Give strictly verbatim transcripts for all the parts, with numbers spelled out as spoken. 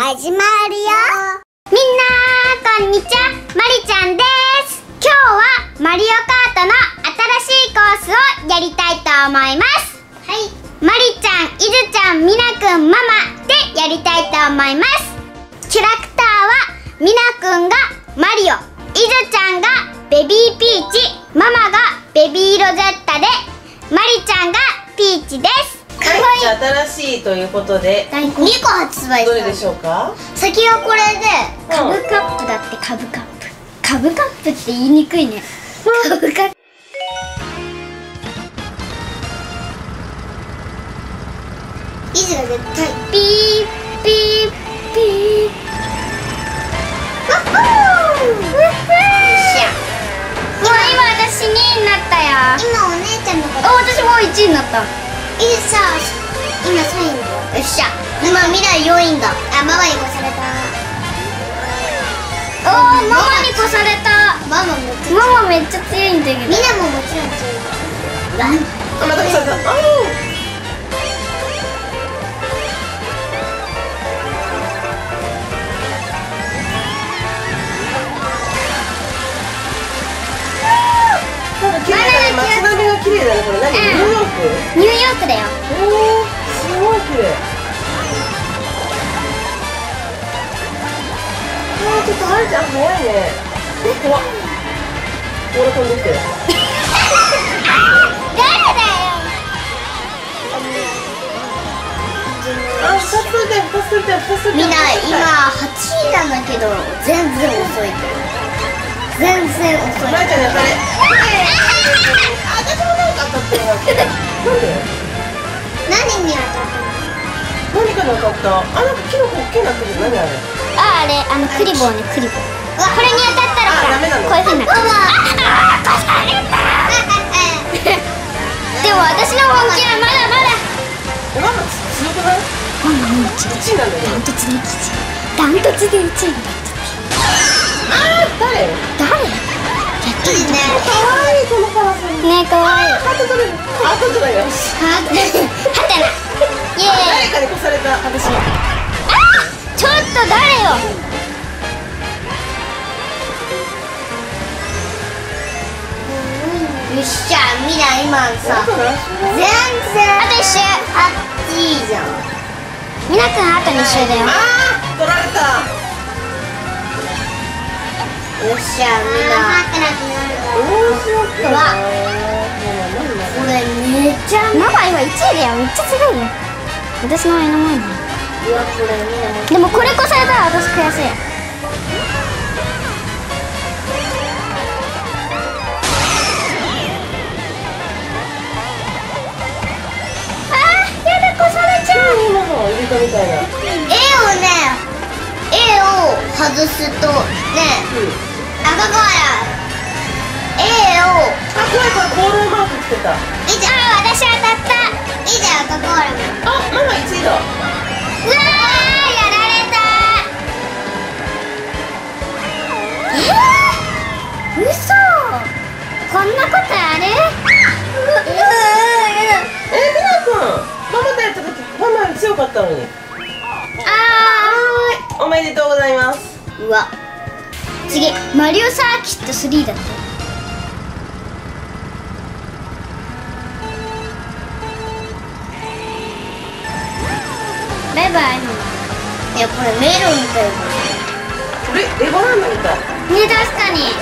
始まるよ。みんなこんにちは、まりちゃんです。今日はマリオカートの新しいコースをやりたいと思います。はい、まりちゃん、いずちゃん、みなくん、ママでやりたいと思います。キャラクターはみなくんがマリオ、いずちゃんがベビーピーチ、ママがベビーロゼッタでまりちゃんがピーチです。 はい、新しいということでにこ発売した。 どれでしょうか。 先はこれでカブカップだって。カブカップカブカップって言いにくいね。カブカップいずが絶対ピーピーピーワッホー。今今私にいになったよ。今お姉ちゃんのこと。あ、私もういちいになった。いいさ、今さんいだよ。よっしゃ、今未来よんいだ。あ、ママに越された。おー、ママに越された。ママめっちゃママめっちゃ強いんだけど。みんなももちろん強い。あ、 また越された。あ街並みが綺麗だね。これ何？ニューヨーク？ ニューヨークだよ。 おー、すごい綺麗。あー、ちょっとはるちゃん早いね。え、怖っ。俺飛んできてる。 誰だよ。 あ、ふたつ取りたい、ふたつ取りたい、ふたつ取りたい。 みんな今はちいなんだけど全然遅い。全然遅い。 まりちゃんやったね。あ、私もなんか当たってるわけ。なんで？ 何に当たったの？ 何かに当たった。あ、なんかキノコ大きくなってる。何あれ？ あ、あれ、あのクリボーね、クリボー。これに当たったらほら、こういう風になる。ああ、越された。でも私の本気はまだまだ。 え、ママ強くない？ ママもういちいなんだよ。 ダントツでいちい。ダントツでいちいになっちゃった。 あー、誰？ 誰？いいね。 可愛いこのカラス。 ね、可愛い。 ハート取れる。ハート取れるよ。 ハート。はてな。イエーイ。 誰かに越された。 私。あ、ちょっと誰よ。よっしゃ、みんな今さ。全然。あと一周。あっちいいじゃん。みなくんあとに周だよ。 ああ、取られた。 よっしゃ、みんな。 面白かったな。 これめっちゃ。ママ今いちいだよ。めっちゃ強いよ。私の目の前に。いや、これみんな。でもこれ越されたら私悔しい。あー、やだ、越されちゃう。 今の入れたみたいな。 A をね、A を外すとね、赤コーラ A を。 あ、怖い怖い、コールマークつけた。 いいじゃん、私当たった。いいじゃん、赤コーラも。 あ、ママいちいだ。 うわー、やられた。えー、嘘。こんなことある？ え、みなくん、ママとやった時ママより強かったのに。 あー、おめでとうございます。 ー、うわ、次マリオサーキットスリーだって。バイバイ。いや、これメロンみたいな。 これレバーランドみたいね、確かに。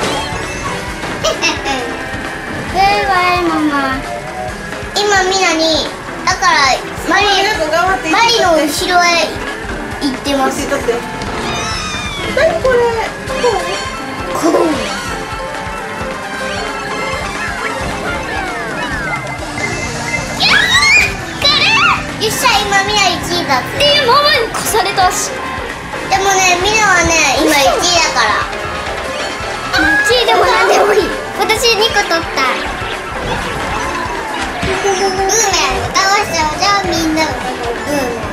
バイバイママ。今みんなにだからマリマリの後ろへ行ってます。 何これ？ こうこう。よっしゃ、今みんないちいだって。えー、ママに越されたし。でもね、みんなはね、今いちいだから。いちいでもなんでもいい。私にこ取った。グーメン倒しちゃうじゃん、みんなのグーメン。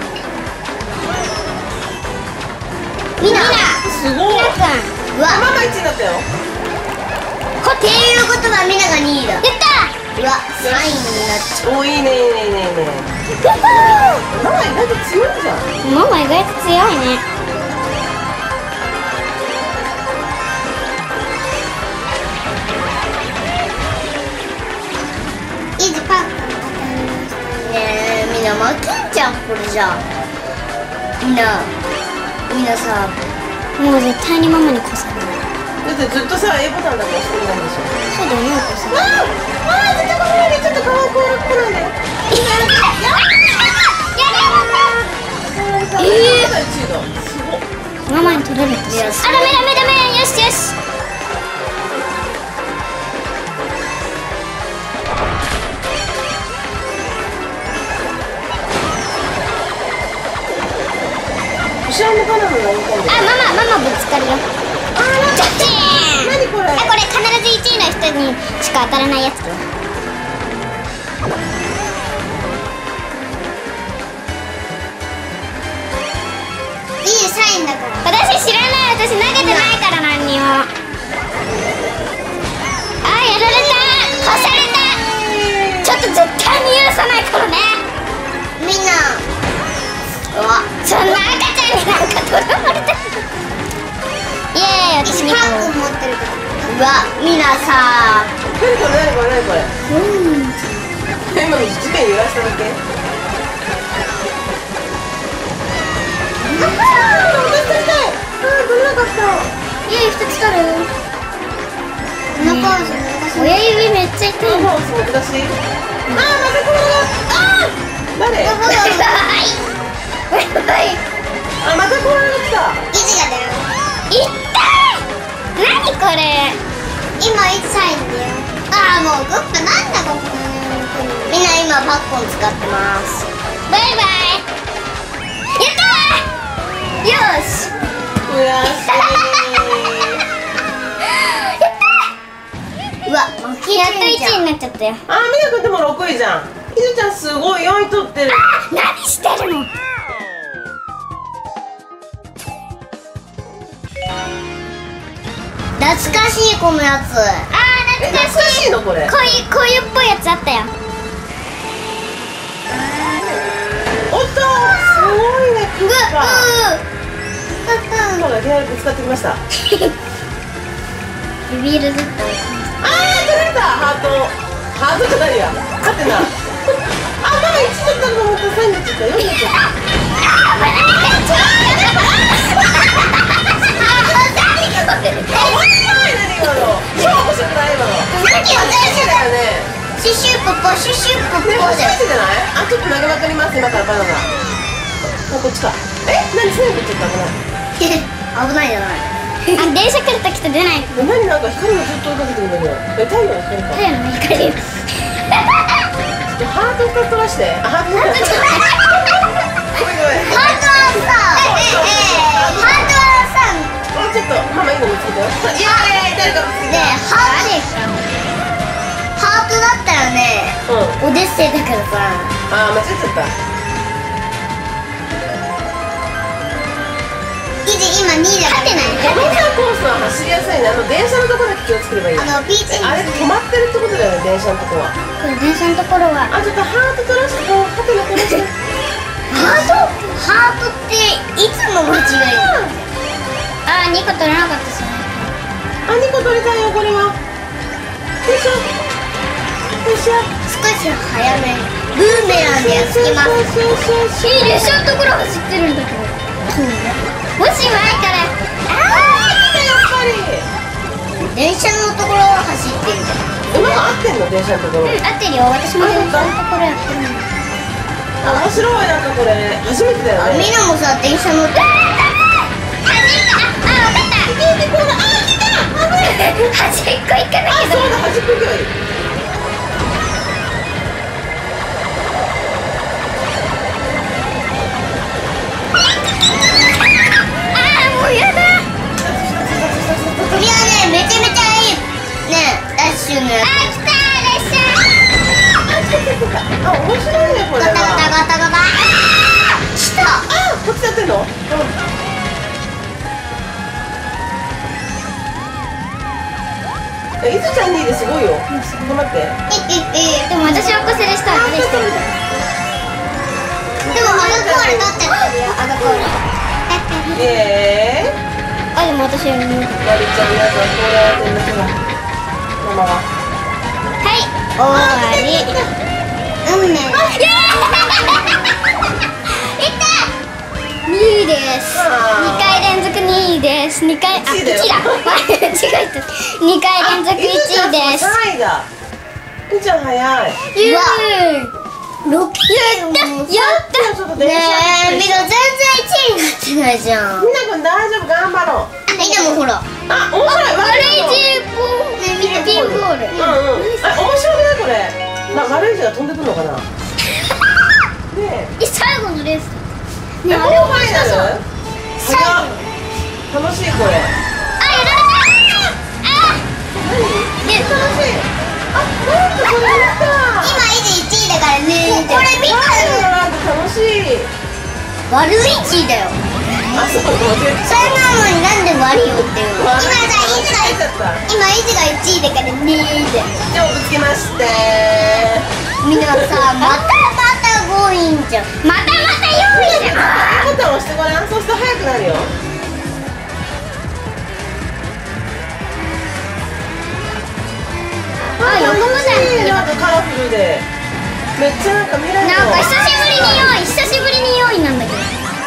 みんなすごい。 みなくん、うわ、 ママいちいだったよ。 こっていうことはみんながにいだ。やったー。うわ、さんいになっちゃう。 お、いいねいいねいいねいいね。ママ意外と強いじゃん。 ママ意外と強いね。 これじゃあみんなみんなさ、もう絶対にママに越さない。 だってずっとさ A ボタンだからしてるんでしょ。 そうだよ、よう越さない。 ああ絶対越さないで、ちょっと顔こう来ないで。 ええー、ママに取られてさ、あ、ダメダメダメ、よしよし。 後ろのバナナがいい感じ。 あ、ママママぶつかるよ。 あー、 ジャッキーン。 何これ。 あ、これ必ずいちいの人にしか当たらないやつだ。いいサインだから。私知らない、私投げてないから何にも。あ、やられた、越された。ちょっと絶対に許さないからね。みんな。うわ、そんな赤ちゃんになんかとらわれた。イエーイ、私にパンク持ってるから。うわ、みんなさ。 何これ何これ何これ。うん。今の地面揺らしただけ。 親指ふたつ取る。親指めっちゃ痛い。 あ、またこれが。あ、誰？ バイバイ。 あ、またこれが来た。 意地が出る。痛い。何これ。今いつサインだよ。ああ、もうグップなんだここ。みんな今パッコン使ってます。バイバイ。やったー。よし。 悔しい。 うわ、やっといちいになっちゃったよ。 あ、みなくんでもろくいじゃん。ひずちゃんすごいよんい取ってる。 あ、何してるの。懐かしいこのやつ。あー、懐かしい。 のこれ。 こういうこういうっぽいやつあったよ。 おっと、すごいね。 ううほら、手ぶつかってきました。 ビビるずっと。 あー、取られた。ハート。ハートじゃないや。勝ってな。あ、ママいちだったのと思った。さんになっちゃった。よんになっちゃった。超面白くない今の。 さっきは最初だよね。シュシュポポシュシュポポね、 で。 初めてじゃない？あ、ちょっと投げまくります。今からバナナ。あ、こっちか。え、何線ぶっちゃったかな。 危ないじゃない。あ、電車来るときと出ない。 何なんか光がずっと追いかけてるんだけど。え、太陽の光か。 太陽の光。 ハートふたつ取らして。あ、ハートふたつ。ごめんごめん。 ハートはさ、ええハートはさ、 あ、ちょっとママいいの見つけたよ。いやいや誰か見つけで、 た。 ハートハートだったらね、 うん。 オデッセイだからさ。 あー、間違っちゃった。 イジ今にいだから。勝てない。 このさコースは走りやすいね。あの電車のところだけ気をつければいい。 あのピーチあれ止まってるってことだよね、電車のとこは。 これ電車のところは。 あ、ちょっとハート取らして、こうハテナ取らして。 ハートハートっていつも間違い。あー、にこ取れなかったし。 あ、にこ取りたいよ、これは。よいしょ。よいしょ。 少し早め。ブーメランでやっつきます。 よしよしよし。 いい列車のところ走ってるんだけど。もし前から。 あー、来たやっぱり。 電車のところを走ってるじゃん。 馬が合ってんの、電車のところ。 うん、合ってるよ。私も電車のところやってるの。 面白い、なんかこれ初めてだよあ、みね。 んなもさ、電車乗って。あ、あ、わかった。 見てこうだ。あー、来た。 端っこ行かなあ、 きゃ。 そうだ、端っこ行けばいい。 あー、もうやだ。これはね、めちゃめちゃいい。ね、ダッシュのやつ。あ、来た、列車。 あ、面白いね、これは。 ガタガタガタガタ。あー、来た。 あ、こっちやってんの？うん。え、いずちゃんにいですごいよ。頑張って。 え、え、え、でも私はこせでしたら何してるんだ。でもアルコール取っちゃってるよ、アルコール。 イエーイ。 あ、でも私は。 まりちゃん、皆さん、こうやってんの、ほら。ママは。 はい、終わり。うんね。 にいです。 あーにかい連続にいです。にかい、あ、 いちだよいちだ。間違えた。にかい連続いちいです。 さんいだ。みーちゃん早い。 ゆう。ろく。やったやったちょっと電車ねえ、みんな全然いちいになってないじゃん。 みんなくん大丈夫、頑張ろう。 みんなもほら。 あ、面白い。 悪いジーポー。ね、見てピンボール。 うんうん。あ、面白くないこれ。ま悪い字が飛んでくるのかな。ねえ。 え、最後のレース。 え、 ね、 もうあれファイナル？ 最後。 楽しいこれ。 あ、やられた。あ。 何？ ね、 楽しい。あ、なんかこれ見た。 今いちいだからね。これ見た。 なんか楽しい。 悪いいちいだよ。 あ、そう、間違えた。 それなのになんで悪いよっていうの。今さ、いち間違えちゃった。 が今いちがいちいだからねーで。 じゃあぶつけまして。 みんなさ、またまたごいんじゃん。またまたよんいじゃん。 ボタン押してごらん。そうすると速くなるよ。 あ、横もだよ。 なんかカラフルで。めっちゃなんか未来の。 なんか久しぶりによんい、久しぶりによんいなんだけど。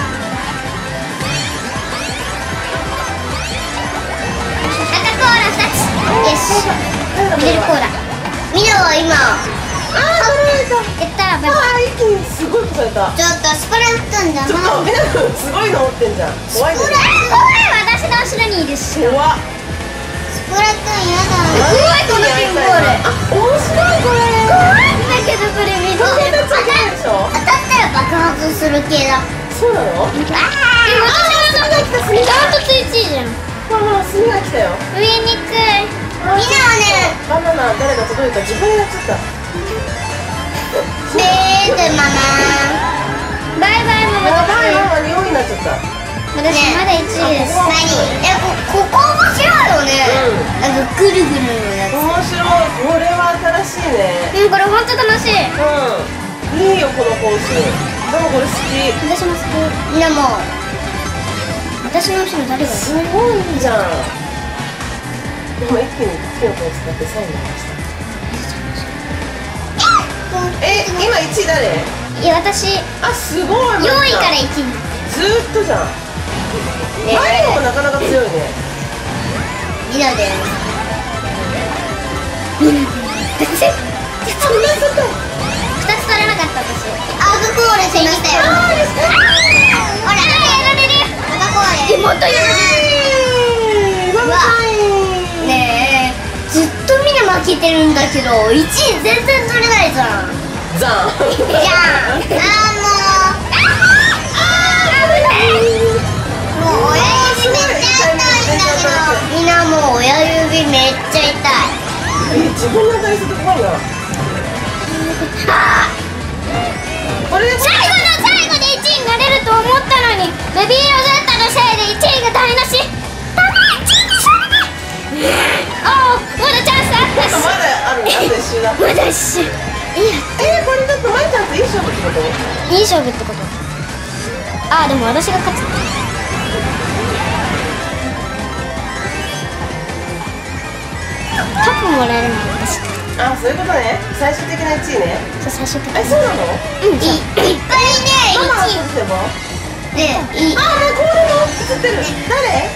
赤コーラふたつ。よし。緑コーラ。みんなは今。 あー、取られた。 やったら、 あー、一気にすごいことされた。 ちょっとスプラトゥーンじゃちょっとみんなすごいの持ってんじゃん。怖いね。 私の後ろにいるし。 怖っ。 スプラトゥーンやだ。 怖いこのピンボール。あ、面白いこれ。 怖いんだけどこれめっちゃそんなついてないでしょ。 当たったら爆発する系だ。 そうなの？ ああ、私のダントツいちいじゃん。 ほらほら、炭が来たよ。 上にくい。みんなはね、 バナナ誰が届いた？自分でやっちゃった。 ベーでママ。バイバイママ。 やばい、ママによんいになっちゃった。 私まだいちいです。何？え、こここ面白いよね。なんかぐるぐるのやつ。 面白い。これは新しいね。 うん、これ本当楽しい。 うん。いいよこのコース。でもこれ好き。 私も好き。みんなもう。私の後ろ誰がいる？ すごいじゃん。でも一気にキノコを使ってさんいになりました。え、今いちい誰？ いや、私あ、すごい。 よんいからいちいになっずーっとじゃん。 ねマリオもなかなか強いね。 みんなで。みんなで。ふたつ取れなかった私。赤コーラしましたよ。ほら、やられる。赤コーラ。え、またやられる。 うわ。 ねえ、ずっとみんな負けてるんだけど、いちい全然取れないじゃん。 じゃん。 じゃん。あーもう。危ない。もう親指めっちゃ痛いんだけど、みんなもう親指めっちゃ痛い。 え、自分の当たりすると怖いな。これで最後の最後でいちいになれると思ったのに、ベビーロゼッタのせいでいちいが台無し。ダメ、いちいにされない。おお、まだチャンスあったし。 まだある。あと一周だ。 まだ一周。いや、 えー、これだとまいちゃんといい勝負ってこと？ いい勝負ってこと。ああ、でも私が勝つ。カップもらえるのは私か。 あ、そういうことね。最終的ないちいね。 そう、最初かえ、そうなの？ うん、いいっぱいね、 ママはいちい映せば？ で、いい。 あ、これも映ってる。誰？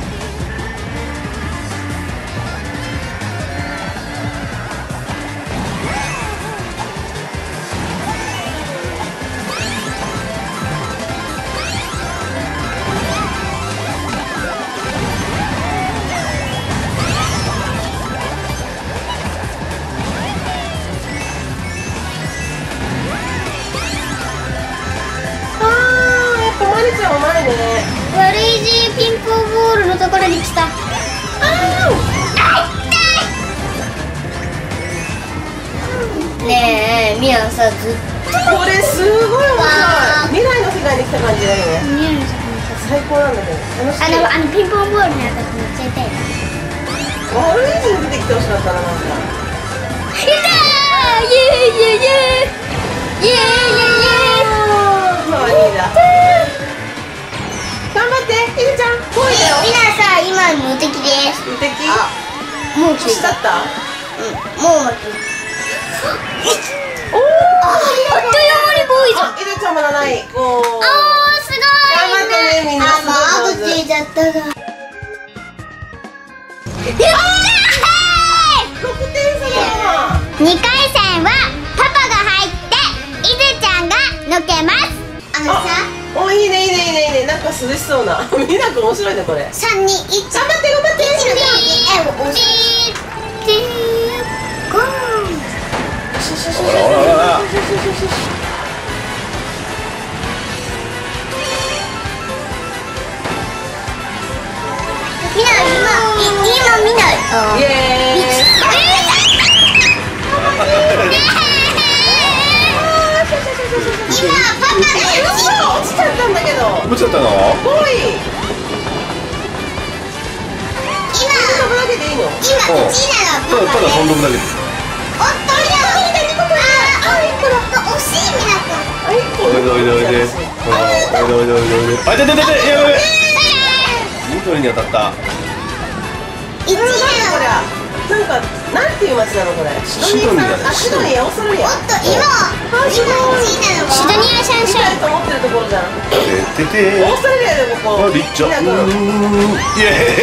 うまいね。 悪い字ピンポンボールのところに来た。あーねえ、みやさ、ずっとこれすごい面白い。未来の世界に来た感じだよね。 見えるじゃん。 最高なんだけど楽しい。 あの、あのピンポンボールに当たってめっちゃ痛い。 悪い字に出てきてほしかったな、なんか。 いたー、イエーイイエーイイエーイイエーイイエーイイエーイ。 まあいいだ。頑張って、ひるちゃん。来いだよ。 みんなさ、今無敵です。 無敵。 もう消しだった。 うん、もう負け。 おお。 あっという間に多いぞ。 あ、いるちゃんまだない。おー。 おー、すごい。 頑張ってね、みんな。 あ、もうアウトついちゃったが。やったー。 六点差だ。 にかいせんはパパが入っていずちゃんが抜けます。あのさ、 お、いいねいいねいいねいいね。なんか涼しそうな。みなく面白いねこれ。 さんにいち。 頑張って頑張って。 いちにえを押してゴー。 ほらほらほら。 みんな今今みんなイエーイ。 今パパが落ちちゃったんだけど。 落ちちゃったの？ ごい。 今飛ぶだけでいいの？ 今いちいなのパパただただ飛んどくだけです。 おっとみんなみんなにここああいっこだ惜しいみなくんあ、いっこ。 おいでおいでおいで。ほらおいでおいでおいでおいで。あ、いてててて。やばい。緑に当たった。 いちいなのこれはなんかなんていう街なのこれ？ シドニーだねあ、シドニー、オーストラリア。 おっと今今いちいなのシドニアシャンシャンと思ってるところじゃん。 ててて。 オーストラリアでもこう。 あ、リッチャ。うーん。イエーイ。 ね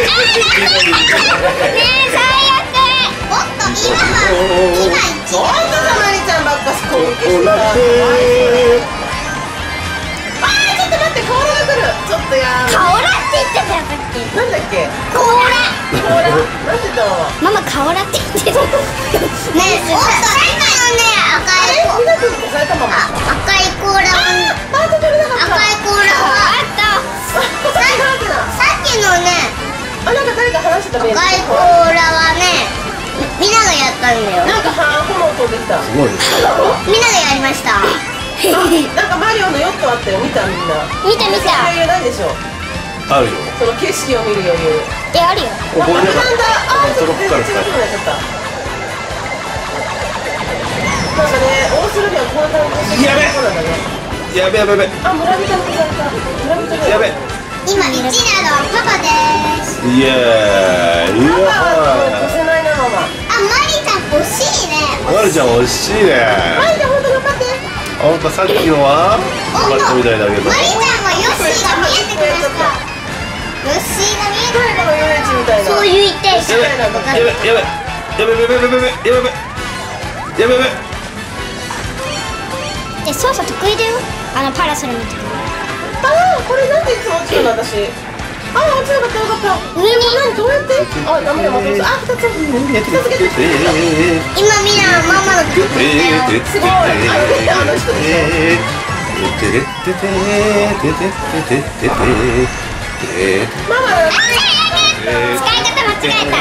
え最悪おっと今は今いちそうだ、マリちゃんばっかし攻撃してた。 おらせー。 あー、ちょっと待って、甲羅が来る。ちょっとやー。 カオラって言ってたよさっきなんだっけ？ コーラ甲羅。なんて言ったの？ ママカオラって言ってたねえおっとさっきのね赤いえ、みなくん押されたまま。 あ赤い甲羅はパート取れなかった。 赤い甲羅はあったささっきのねあ、なんか誰か話してたね。 赤い甲羅はねみんながやったんだよなんかはー、炎飛んできた。 すごいです。 みんながやりましたなんかマリオのヨットあったよ、見たみんな。 見た見た余裕ないでしょ。 あるよ。 その景色を見る余裕。 えあるよお、これでなんだ。あー、ちょっとトロップから使え全然違うとこになっちゃった。なんかね、オーストラリアはこんな感じで。 やべそうなんだね。 やべやべやべ。 あ、村人にされた。村人に。 やべ。 今いちなのパパですイエーイ。うパパはもうわ越せないな、ママ。 あマリちゃん欲しいねー。まるちゃん惜しいね。 マリで本当頑張って。 あんたさっきのはよかったみたいだけど。 マリちゃんはヨッシーが見えてきましたヨッシーが見え最後の遊園地みたいな。 そういう一体やべやべやべやべやべやべやべやべやべやべやべやべ。 で操作得意だよあのパラソルみたいなあー、これなんでいつも落ちるの私。あー、落ちなかったよかった。 上に何どうやって？あ、ダメだ、また落ちた。あ、二つ。片付けて。 今みんなママの曲だよすごい。あのね、あの人でしょ。 てれっててててててててママ。 使い方間違えた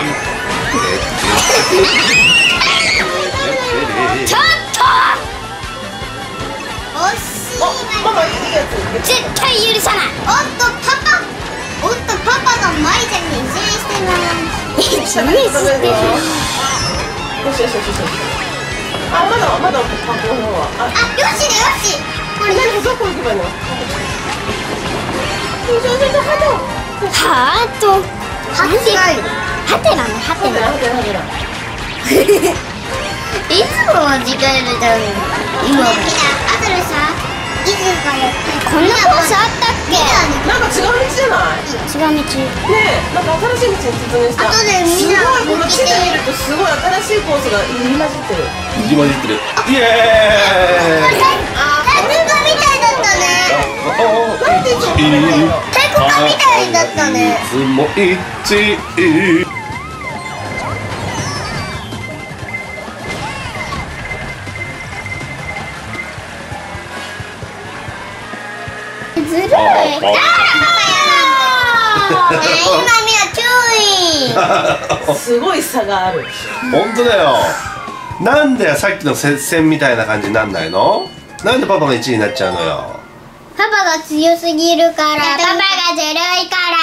ちょっと惜しいお、ママいいやつ。 絶対許さないおっとパパおっとパパがマリちゃんに一礼してます一礼してるよしよしよしよしよし。あ、まだまだパンコの方は。あ、 あ、よしだよしこれ何どこ行けばいいの？よしよしよし、ハト。 ハートハテハテなのハテなのハテナハテナハいつも間違えるじゃん今みんなあとでさいつかやってこんなコースあったっけテナ。なんか違う道じゃない？ 違う道ねえ、なんか新しい道に突入した。 後でみんなすごい、この地図見るとすごい新しいコースが入り混じってる。 入り混じってる。イエーイ。 あ太鼓みたいだったねなんでいつも食べないの？ 太鼓みたいだったねいつも一ずるいあー今みんな注意すごい差がある。 本当だよ。なんだよ、さっきの接戦みたいな感じになんないの？なんでパパがいちいになっちゃうのよ。 パパが強すぎるからパパがずるいから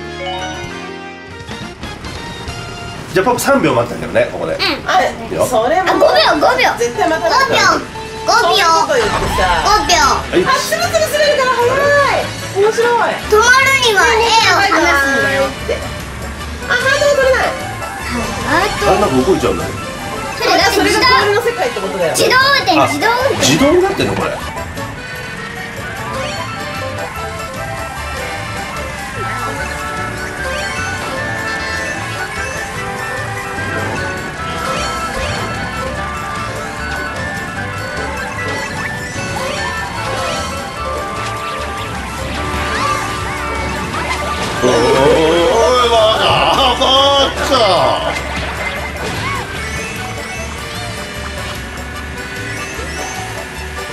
じゃあパパさんびょう待ったけどね、ここで。 あれ、それもあごびょうごびょう絶対待たごびょうごびょうそういうこと言ってさ。 ごびょうはい。 あ、つるつる滑るから早い。面白い。 止まるには A を離すんだよってあ、ハートも取れない。 ああれなんか動いちゃうんだよ。 とそれだってそれ自動が氷の世界ってことだよ。 自動運転あ自動運転自動になってんのこれ。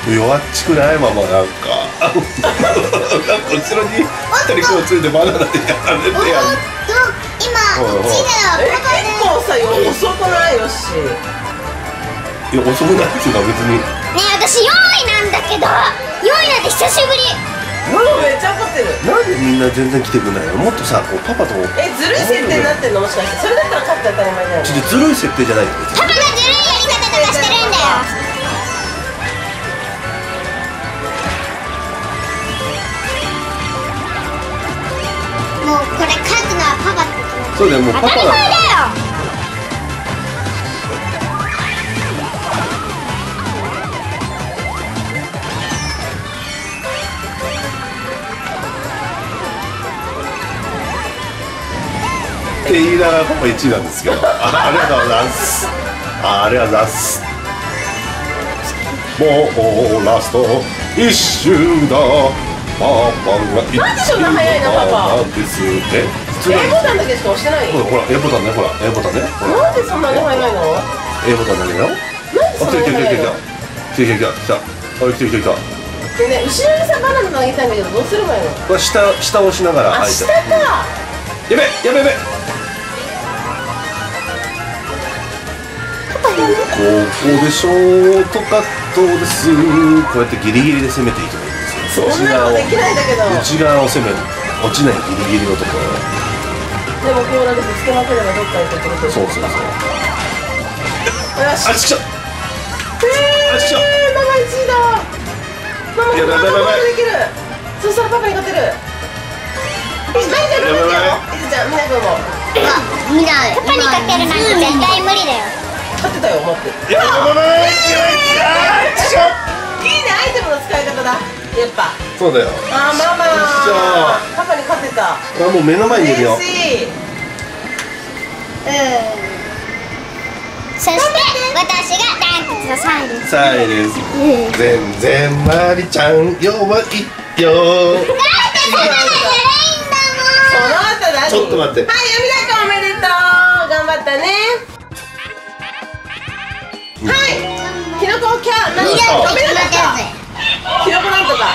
弱っちくないママなんかなんか後ろに二人こうついてバナナでやられてやる。 今こっちだよ。 え、結構さ、よ遅くないよし。 いや遅くないっていうか別に。 ねえ、私よんいなんだけど、よんいなんて久しぶり。 ママめっちゃ怒ってる。 なんでみんな全然来てくんないの。もっとさこうパパと。 え、ずるい設定になってんのもしかして。それだったら勝って当たり前だよ。 ちょっとずるい設定じゃないよ別に。 パパがずるいやり方とかしてるんだよ。もうこれ勝つのはパパって決めて。 そうだよもうパパ当たり前だよ。 って言いながらパパいちいなんですけど、あありがとうございます。あありがとうございます。もうラスト一周だ。パパが一なんでそんな早いのパパなんですって。普通 A ボタンだけしか押してない。 ほらほら A ボタンね、ほら A ボタンね、ほらなんでそんなに早いの？ A ボタンだけだよ。 なんでそんなに早いの？ 来て来て来た来た来た来て来た来た。 でね、後ろにさバナナ投げたいんだけどどうすればいいの？ これ下下押しながらあ、 開いて。 下か。 やべやべやべ。ここでショートカットです。こうやってギリギリで攻めていけばいいんですよ。 そんなのできないんだけど。 内側を攻める、落ちないギリギリのところ。 でもこうなんかぶつけまくればどっか行くってこと。 そうそうそう。 よし。 あっち来た。 えー、 あっち来た。 ママいちいだ。ママやばいやばいやばいできる。そしたらパパに勝てる。え、マリちゃん頑張ってよ。いずちゃん、みなくんも。 みんなパパに勝てるなんて絶対無理だよ。 勝ってたよ、待って。 やばいやばいやばい。 いいね、アイテムの使い方だ。やっぱ。 そうだよ。 あー、ママ。 よっしゃパパに勝てた。 あ、もう目の前にいるよ。 嬉しい。 うん。そして私がダントツのさんいです。 さいです。全然マリちゃん弱いよ。 だってパパがずるいんだその後何？ ちょっと待って。 はい、みなくんおめでとう。頑張ったね。はい。キノコキャなんもん。 か緑ダメだっって決まったやた。キノコなんとか。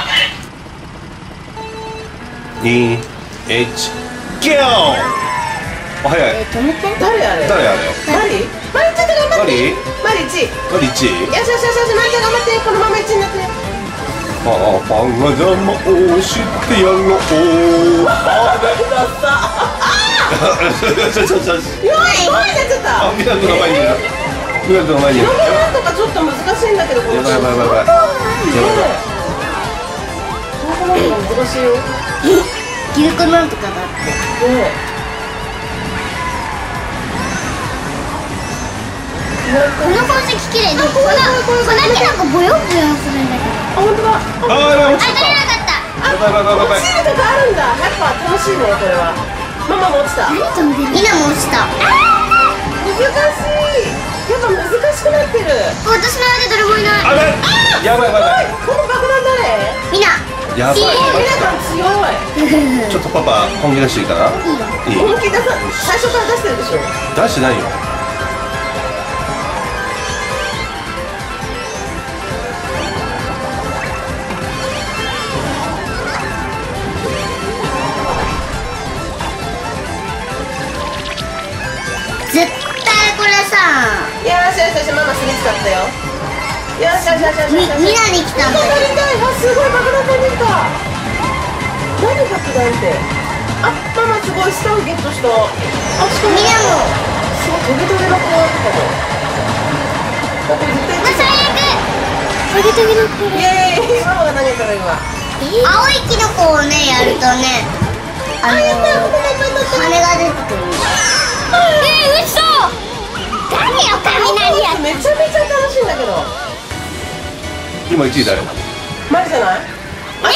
に、いち、ゴー。お早い。 つ。え、止めて。 誰あれ？ 誰あれ。 マリ？マリちょっと頑張って。マリいちい。よマリいちい。 しよしよしよし、マリちゃん頑張って。このままいちになって。 パパが邪魔をしてやろう。あれ。ちょちょちょ。 弱い弱いなっちゃった。 あ、ミラクルの前にいる。ミラクルの前にいる。 キノコなんとかちょっと難しいんだけど。このやばいやばいやばいやばい。やばいやばい。 キノコなんとか難しいよ。 キノコなんとかだって。 ねえ。 この宝石綺麗で、このこの木なんかボヨボヨするんだけど。 あ、本当だ。 あ、やばい落あ、 ちた。 取れなかった。 やばいやばいやばいやばい。 落ちるとかあるんだ。やっぱ楽しいね、これは。ママも落ちた。 何飛んでる？みんなも落ちた。 難しい。やっぱ難しくなってる。 私の間誰もいない。 あれ。やばいやばいやばい。 この爆弾誰？ みんな。 やばい強みなかん強い。 ちょっとパパ本気出していいかな。いい。 本気出さ、最初から出してるでしょ。 出してないよ。 絶対これさ。 よしよしよし、ママすり使ったよ。よしよしよしよしよし。 みみんなに来たんだよ。 乗りたい。あ、すごい爆弾飛んできた。何爆弾って。あ、ママすごいスターゲットした。あ、しかもみんなも。 すごいトゲトゲな子があったかも。あ、これ絶対まあ、最悪。トゲトゲのこイエーイ。ママが投げたら今。 青いキノコをねやるとね、あのー、羽が出てくる。えー、嘘。何よ雷や。 めちゃめちゃ楽しいんだけど。 今いちい誰？ マリじゃない？ 潰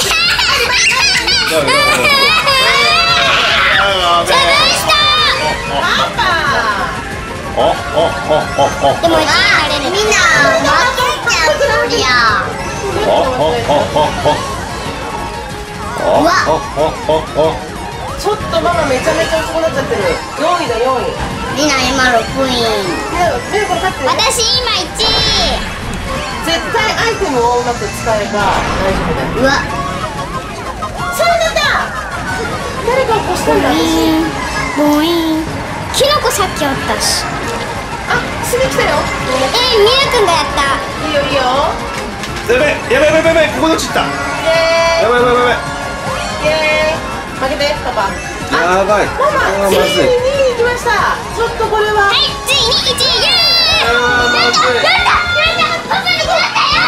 したパパ。 あああああ。 でもみんな負けちゃうそりゃ。 ああああうわあちょっとママめちゃめちゃ遅くなっちゃってる。よんいだよんい。 みんな今ろくい。 ねえ、これ勝ってる。 私今いちい。 絶対アイテムををうまく使えば大丈夫だよ。 うわさあなんだ、誰かを越したんだ私。 ボインキノコさっきあったし。 あ、すぐ来たよ。 えー、みゆくんがやった。 いいよいいよ。 やべやべやべやべやべ、ここで落ちた。 イエーイやばいやばいやばいイエーイ。負けてパパ。 やばい。 ママ、ついににいに行きました。ちょっとこれは。 はい、ついにいちい、イエーイ。 あー、まずい。 やったやったパパに勝ったよ。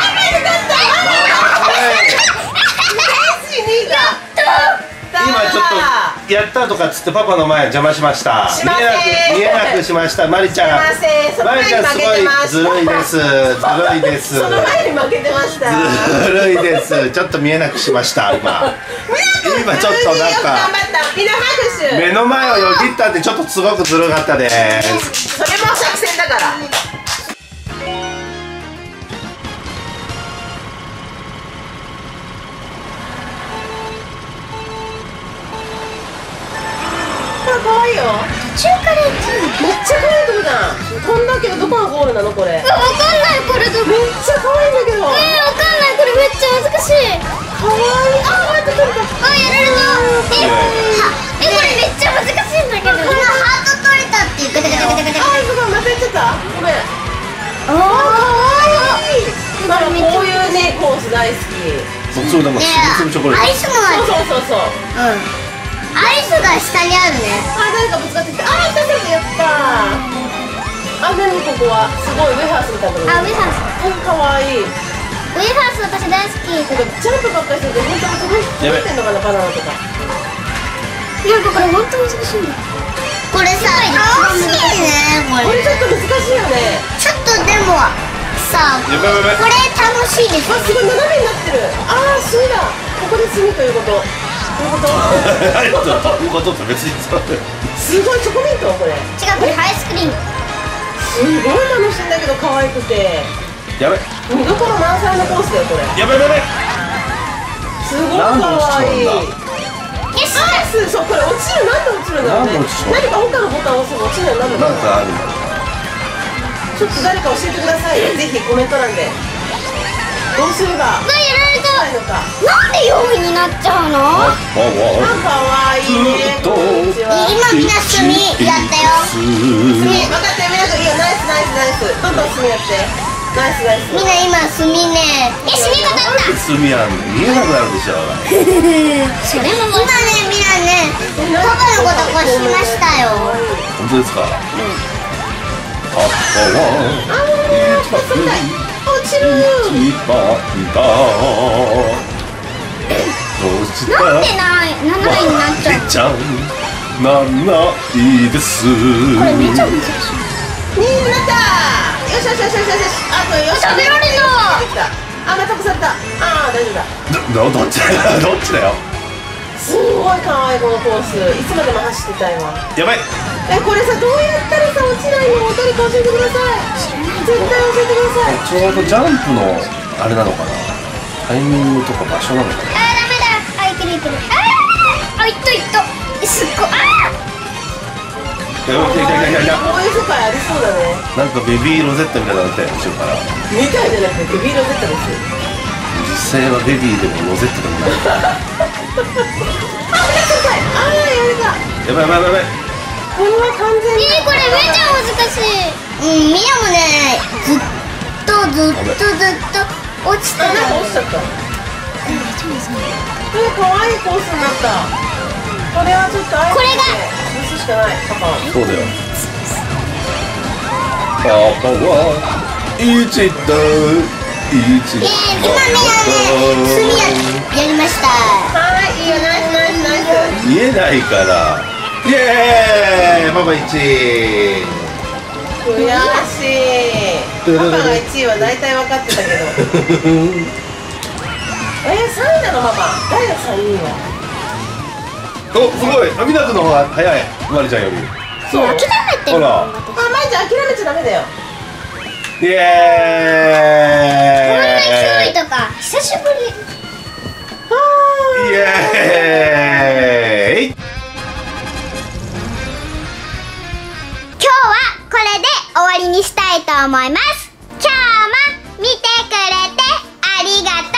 ついにいだ。 今ちょっとやったとかっつってパパの前邪魔しました。 しません。 見えなく見えなくしました。マリちゃん。 すいません。そのマリちゃん前に負すごいけてました。 ずるいです。ずるいです。 その前に負けてました。 ずるいです。ちょっと見えなくしました今。今ちょっとなんか頑張った。みんな拍手。 目の前をよぎったんでちょっとすごくずるかったです。 それも作戦だから。可愛いよ。 途中から行くの。 めっちゃ可愛いとこじゃん。飛んだけどどこがゴールなのこれ。 わかんないこれどこ。 めっちゃ可愛いんだけど。 えー、わかんないこれめっちゃ難しい。 可愛い。あ、待って取れた。 あ、やられた。え、は、え、これめっちゃ難しいんだけど。今ハート取れたっていうか。 あ、すごいまたやっちゃった。ごめん。 あー、可愛い。 ママこういうねコース大好き。 そうだもん。 ねつぶつぶチョコレート。 アイスもある。 そうそうそうそう。 うん。アイスが下にあるね。 あ、誰かぶつかってきた。あ、来た来たやったー。あ、何ここはすごいウェハースみたいなの。 あ、ウェハース。 可愛い。 ウェハース私大好き。 なんかジャンプばっかりしてて本当にすごい作ってんのかなバナナとか。 なんかこれ本当難しいんだ。これさ、楽しいねこれ。 これちょっと難しいよね。 ちょっとでもさ、 やばいやばいやばい。 これ楽しいです。 あ、すごい斜めになってる。あー、炭だ。ここで炭ということ。ということ。 あれということと別にそう。 すごいチョコミントこれ。 違う、これアイスクリーム。 すごい楽しいんだけど可愛くて。 やべ見どころ満載のコースだよこれ。 やべやべやべ。 すごい可愛い。 よし。 あー、す、そうこれ落ちる。なんで落ちるんだろうね。 なんで落ちるの何か他のボタンを押せば落ちるようになるのなんかな。 かあるんだろちょっと誰か教えてくださいよ。ぜひコメント欄で。どうすればうわ、やられた。 いいのか。 なんでよんいになっちゃうの？ う。わあ、可愛いね。 ずっとこんにちは。 今みんな炭やったよ。 炭、分かったよ。みんなといいよ。ナイスナイスナイス。どんどん炭やって。ナイスナイス。 みんな今炭ね。え、炭が立っ炭やん見えなくなるでしょ。 た。それも今ね、みんなね、パパのことこしましたよ。 本当ですか。パパは一番落ちる。 一番だ。どうしたなんでないなな位になっちゃうの？ ちゃんないです。 これめっちゃ難しい。 にになった。よしよしよしよしよし。あとよし。 食べられた。 あ、また越された。あー、大丈夫だ。 どどどっちだよどっちだよ。 すごい可愛いこのコース。いつまでも走ってたいわ。 やばい。 え、これさ、どうやったらさ落ちないの？誰か教えてください。絶対教えてください。 ちょうどジャンプのあれなのかな。タイミングとか場所なのかな。 あー、ダメだ。あ、いけるいける。あー、あ、いったいった。すっごい。あいやいやいやいやいや。 こういう世界ありそうだね。 なんかベビーロゼッタみたいになって後ろから。 みたいじゃなくてベビーロゼッタです。 実際はベビーでもロゼッタでもない。 あ、めっちゃ高い。あー、やれた。 やばいやばいやばい。 これは完全に。 えー、これめっちゃ難しい。うん、みやもね、ずっとずっとずっと落ちてあ、 る。 なんか落ちちゃった。これ可愛いコースになった。これはちょっとあえてこれが潰すしかないパパは。 そうだよ。パパは一度一度。 えー、今みやね、炭ややりました。 はい、いいよ。ナイスナイスナイス。 見えないからイエーイパパいちい。 悔しい。パパがいちいは大体分かってたけど。えー、さんいなのママ。誰がさんいは。 おすごい。あ、みなくの方が早い。まりちゃんより。 そう。 諦めてる。 ほらあ、まいちゃん諦めちゃダメだよ。 イエこんなーイ。 勢いとか久しぶり。 イエーイ。 今日はこれで終わりにしたいと思います。今日も見てくれてありがと